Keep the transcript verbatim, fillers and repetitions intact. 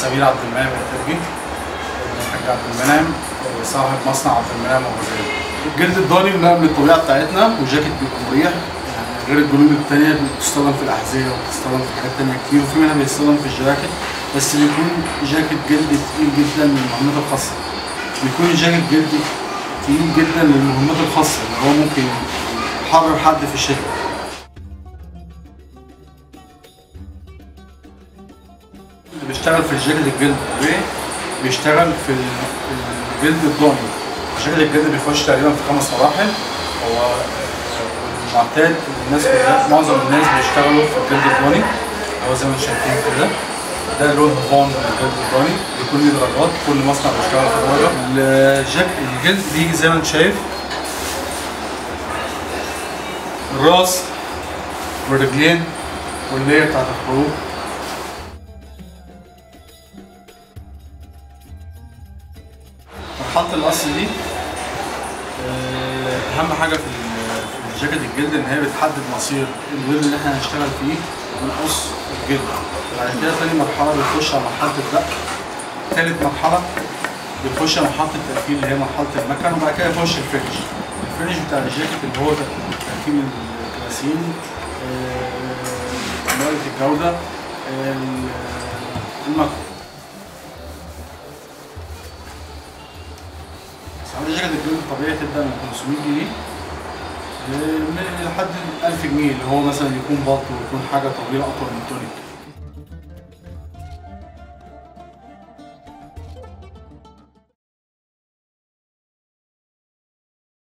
سمير عبد المنعم الترجي، الحاج عبد المنعم صاحب مصنع عبد المنعم ابو زيد. الجلد الضاني بنقل من الطبيعه بتاعتنا، وجاكيت بيبقى مريح يعني غير الجلود التانية بتستخدم في الاحذيه وبتستخدم في حاجات تانية كتير، وفي منها بيستخدم في الجواكت، بس بيكون جاكيت جلد تقيل جدا للمهمات الخاصه. بيكون الجاكيت جلد تقيل جدا للمهمات الخاصه اللي هو ممكن يحرر حد في الشتاء. اللي بيشتغل في الجاكيت الجلد الطبيعي بيشتغل في الجلد الضاني. الجاكيت الجلد بيخش تقريبا في خمس مراحل. هو المعتاد الناس كلها معظم الناس بيشتغلوا في الجلد الضاني اللي هو زي ما انتم شايفين كده. ده لون هون من الجلد الضاني، بيكون له درجات، كل مصنع بيشتغل في درجه. الجاكيت الجلد بيجي زي ما انت شايف الراس والرجلين واللية بتاعت الخروج. مرحلة القص دي أهم حاجة في جاكيت الجلد ان هي بتحدد مصير الورد اللي احنا هنشتغل فيه ونقص الجلد. بعد كده تاني مرحله بنخش على مرحله الدق. تالت مرحله بنخش على مرحله التقفيل اللي هي مرحله المكن، وبعد كده يخش الفينش. الفينش بتاع الجاكيت اللي هو تركيب الكلاسين، درجه الجوده، المكن. اسعار جاكيت الجلد الطبيعي تبدا من خمسمية جنيه لحد ألف جنيه، اللي هو مثلا يكون بط ويكون حاجه طويله اطول من تونيك.